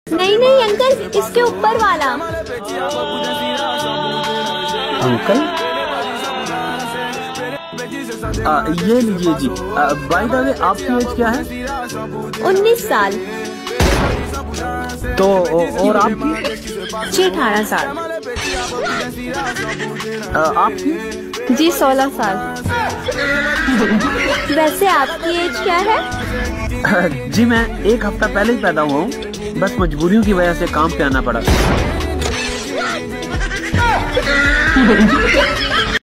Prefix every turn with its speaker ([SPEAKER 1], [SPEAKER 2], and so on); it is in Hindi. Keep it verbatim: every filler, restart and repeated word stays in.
[SPEAKER 1] नहीं नहीं अंकल, इसके ऊपर वाला।
[SPEAKER 2] अंकल आ, ये लीजिए जी। बाय द वे आपकी एज क्या है?
[SPEAKER 1] उन्नीस साल।
[SPEAKER 2] तो और आपकी?
[SPEAKER 1] जी अठारह साल।
[SPEAKER 2] आ, आपकी?
[SPEAKER 1] जी सोलह साल। वैसे आपकी एज क्या है?
[SPEAKER 2] जी मैं एक हफ्ता पहले ही पैदा हुआ हूँ, बस मजबूरियों की वजह से काम पे आना पड़ा।